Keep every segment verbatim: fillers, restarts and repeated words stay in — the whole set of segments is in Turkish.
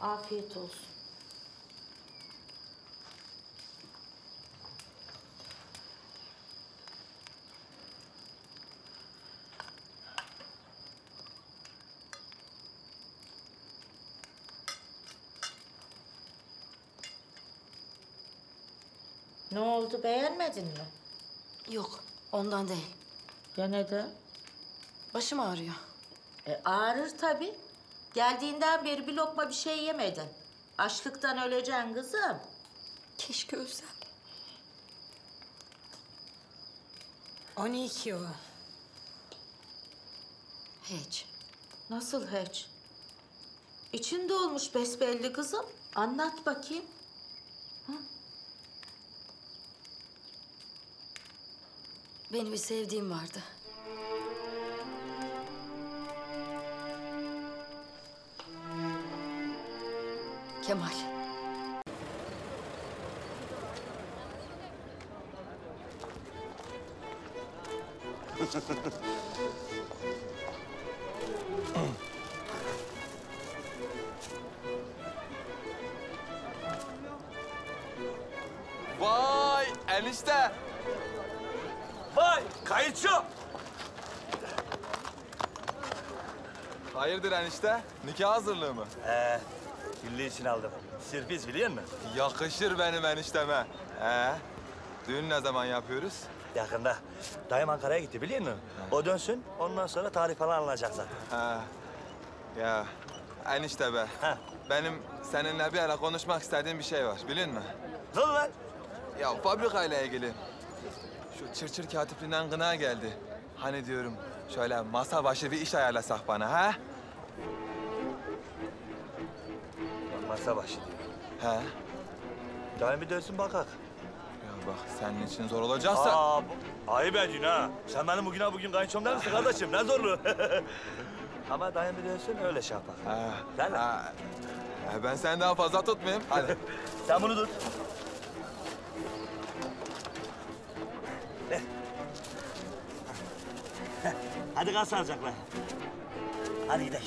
Afiyet olsun. Ne oldu, beğenmedin mi? Yok, ondan değil. Ya neden? Başım ağrıyor. E, ağrır tabii. Geldiğinden beri bir lokma bir şey yemedin. Açlıktan öleceksin kızım. Keşke ölsem. on iki o. Hiç. Nasıl hiç? İçin dolmuş besbelli kızım. Anlat bakayım. Benim bir sevdiğim vardı. Kemal. Vay enişte. Vay kayıtçı. Hayırdır enişte? Nikah hazırlığı mı? Ee, güllü için aldım. Sürpriz biliyor musun? Yakışır benim enişteme. Ee, düğün ne zaman yapıyoruz? Yakında. Dayım Ankara'ya gitti biliyor musun? O dönsün, ondan sonra tarih falan alınacak zaten. Ha. Ya enişte be. Ha. Benim seninle bir ara konuşmak istediğim bir şey var biliyor musun? Ne oldu lan? Ya fabrikayla ilgili. Şu çırçır katipliğinden gına geldi. Hani diyorum şöyle masa başı bir iş ayarlasak bana ha? Masa başı diyor. He. Dayım bir dönsün bakak. Ya bak senin için zor olacaksa... Aa, bu... ayıp ediyorsun ha. Sen benim bugüne bugün kayınçom değil misin kardeşim? Ne zorlu. Ama dayım bir dönsün öyle şey yapar. Ha. Gel lan. Ha. Ha, ben seni daha fazla tutmayayım. Hadi. Sen bunu tut. Eh. Heh, hadi kal sağlıcakla. Hadi gidelim.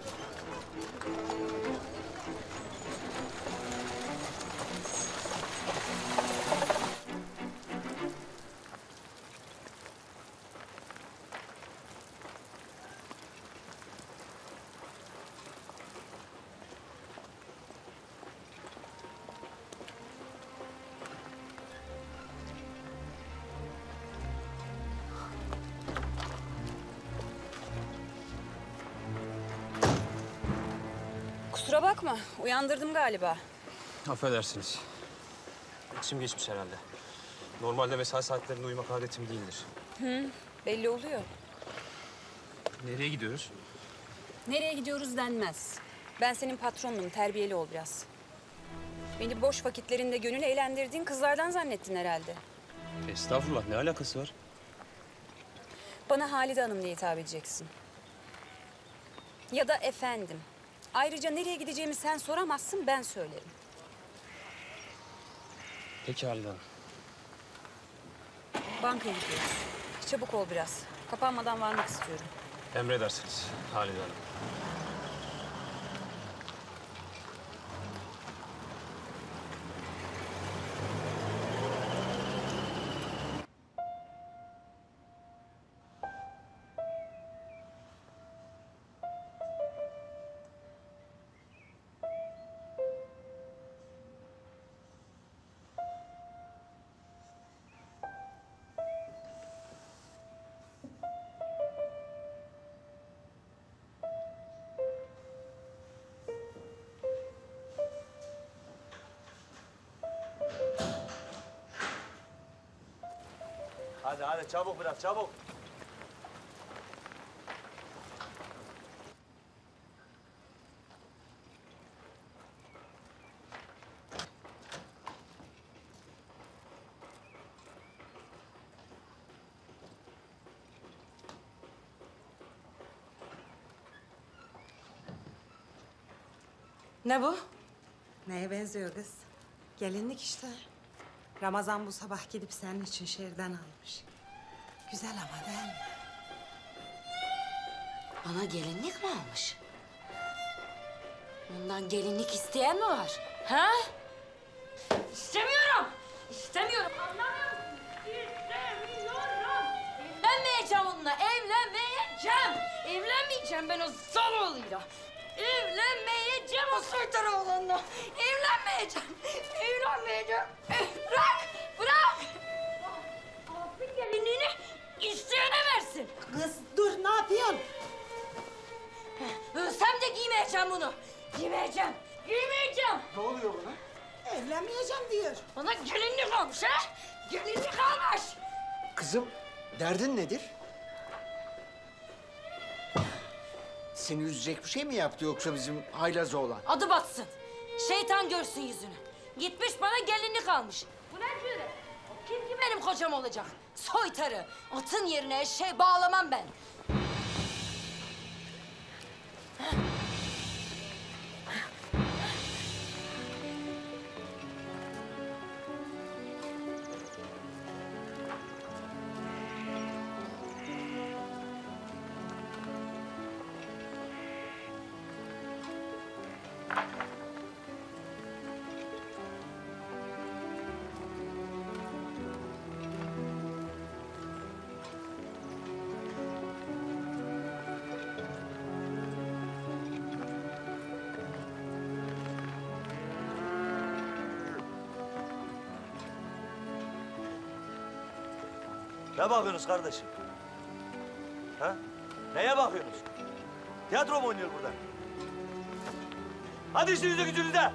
Kusura bakma, uyandırdım galiba. Affedersiniz. İçim geçmiş herhalde. Normalde mesai saatlerinde uyumak adetim değildir. Hı, belli oluyor. Nereye gidiyoruz? Nereye gidiyoruz denmez. Ben senin patronunum, terbiyeli ol biraz. Beni boş vakitlerinde gönül eğlendirdiğin kızlardan zannettin herhalde. Estağfurullah, ne alakası var? Bana Halide Hanım diye hitap edeceksin. Ya da efendim. Ayrıca nereye gideceğimi sen soramazsın, ben söylerim. Peki Halide Hanım. Bankaya gidiyoruz. Çabuk ol biraz. Kapanmadan varmak istiyorum. Emredersiniz Halide Hanım. Hadi hadi çabuk biraz çabuk. Ne bu? Neye benziyor kız? Gelinlik işte. Ramazan bu sabah gidip senin için şehirden almış. Güzel ama değil mi? Bana gelinlik mi almış? Ondan gelinlik isteyen mi var? Ha? İstemiyorum. İstemiyorum. Anlamıyor musun? İstemiyorum. Evlenmeyeceğim onunla. Evlenmeyeceğim. Evlenmeyeceğim ben o Zaloğlu'yla. Evlenmeyeceğim o Soytaroğlu'nla. Evlenmeyeceğim. Evlenmeyeceğim. Bırak. Bırak. Alsın gelinliğini isteyene versin. Kız dur, ne yapıyorsun? Ölsem de giymeyeceğim bunu. Giymeyeceğim. Giymeyeceğim. Ne oluyor buna? Evlenmeyeceğim diyor. Bana gelinlik almış ha? Gelinlik almış. Kızım, derdin nedir? Seni üzecek bir şey mi yaptı yoksa bizim haylaz oğlan? Adı batsın. Şeytan görsün yüzünü. Gitmiş bana gelinlik almış. Bu ne cüret? O kim ki benim kocam olacak? Soytarı. Atın yerine eşeği bağlamam ben. Ne bakıyorsunuz kardeşim? Ha? Neye bakıyorsunuz? Tiyatro mu oynuyor burada? Hadi işinize gücünüze!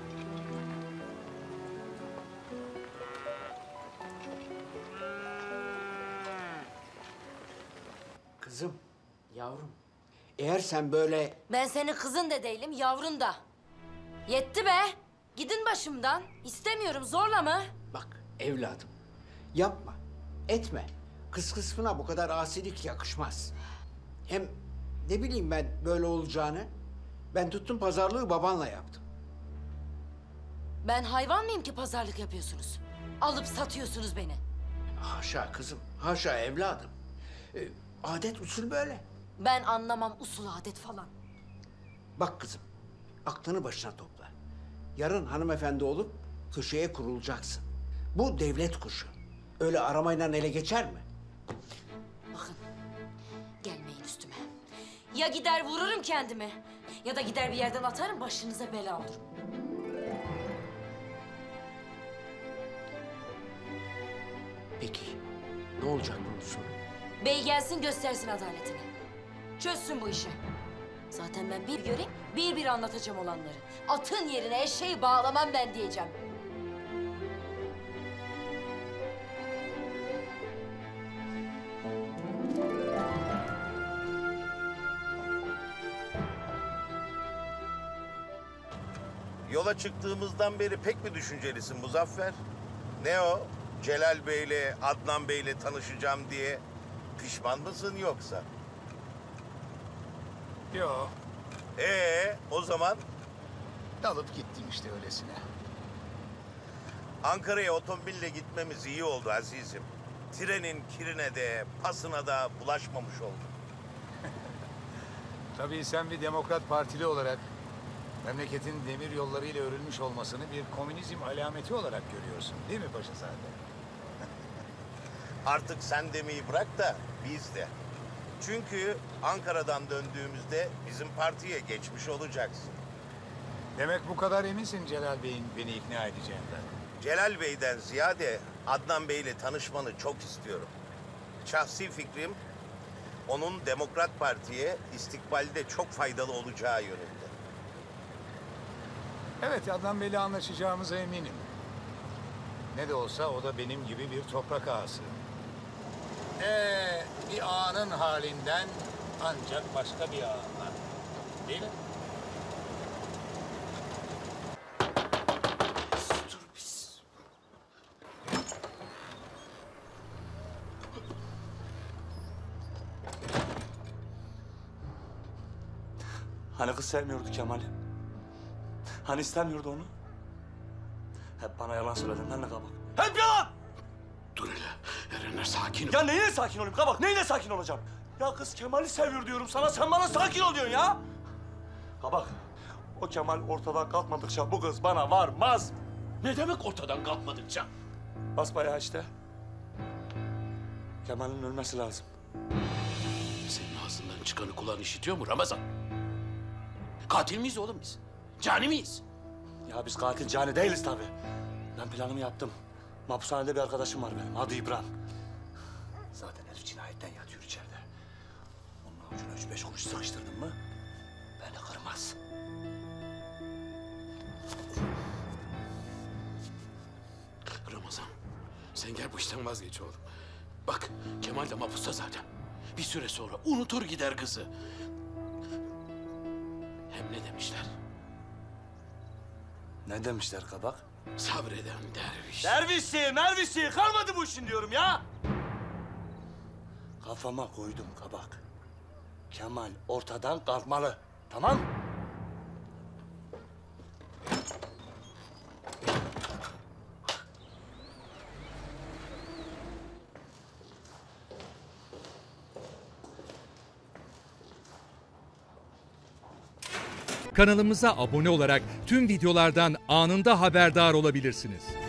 Kızım, yavrum. Eğer sen böyle... Ben senin kızın da değilim, yavrun da. Yetti be. Gidin başımdan. İstemiyorum, zorla mı? Bak evladım, yapma, etme. Kız kısmına bu kadar asilik yakışmaz. Hem ne bileyim ben böyle olacağını. Ben tuttum pazarlığı babanla yaptım. Ben hayvan mıyım ki pazarlık yapıyorsunuz? Alıp satıyorsunuz beni. Haşa kızım, haşa evladım. Ee, adet usul böyle. Ben anlamam usul adet falan. Bak kızım, aklını başına topla. Yarın hanımefendi olup köşeye kurulacaksın. Bu devlet kuşu. Öyle aramayla ele geçer mi? Bakın, gelmeyin üstüme. Ya gider vururum kendimi, ya da gider bir yerden atarım, başınıza bela olurum. Peki, ne olacak bunun sonu? Bey gelsin göstersin adaletini. Çözsün bu işi. Zaten ben bir göreyim, bir bir anlatacağım olanları. Atın yerine eşeği bağlamam ben diyeceğim. Yola çıktığımızdan beri pek mi düşüncelisin Muzaffer? Ne o? Celal Bey'le, Adnan Bey'le tanışacağım diye pişman mısın yoksa? Yo, Ee, o zaman dalıp gittim işte öylesine. Ankara'ya otomobille gitmemiz iyi oldu azizim. Trenin kirine de, pasına da bulaşmamış olduk. Tabii sen bir Demokrat Partili olarak memleketin demir yollarıyla örülmüş olmasını bir komünizm alameti olarak görüyorsun, değil mi Paşazade? Artık sen demeyi bırak da biz de. Çünkü Ankara'dan döndüğümüzde bizim partiye geçmiş olacaksın. Demek bu kadar eminsin Celal Bey'in beni ikna edeceğinden. Celal Bey'den ziyade Adnan Bey'le tanışmanı çok istiyorum. Şahsi fikrim onun Demokrat Parti'ye istikbalde çok faydalı olacağı yönünde. Evet, Adnan Bey'le anlaşacağımıza eminim. Ne de olsa o da benim gibi bir toprak ağası. Ee, bir ağanın halinden ancak başka bir ağa var. Değil mi? Hani kız sevmiyordu Kemal'i? Hani istemiyordu onu? Hep bana yalan söyledin lan ne kabak. Hep yalan! Dur hele, Erenler sakin ol. Ya neyine sakin olayım kabak? Neyine sakin olacağım? Ya kız Kemal'i seviyor diyorum sana, sen bana sakin ol diyorsun ya! Kabak, O Kemal ortadan kalkmadıkça bu kız bana varmaz. Ne demek ortadan kalkmadıkça? Basbayağı işte. Kemal'in ölmesi lazım. Senin ağzından çıkanı kulağın işitiyor mu Ramazan? Katil miyiz oğlum biz? Cani miyiz? Ya biz katil cani değiliz tabii. Ben planımı yaptım. Mahpushanede bir arkadaşım var benim. Adı İbrahim. Zaten herif cinayetten yatıyor içeride. Onun ucuna üç beş kuruş sıkıştırdın mı beni kırmaz. Ramazan, sen gel bu işten vazgeç oğlum. Bak, Kemal de mahpusta zaten. Bir süre sonra unutur gider kızı. Hem ne demişler? Ne demişler kabak? Sabreden derviş. Dervişi, mervişi kalmadı bu işin diyorum ya. Kafama koydum kabak. Kemal ortadan kalkmalı. Tamam? Kanalımıza abone olarak tüm videolardan anında haberdar olabilirsiniz.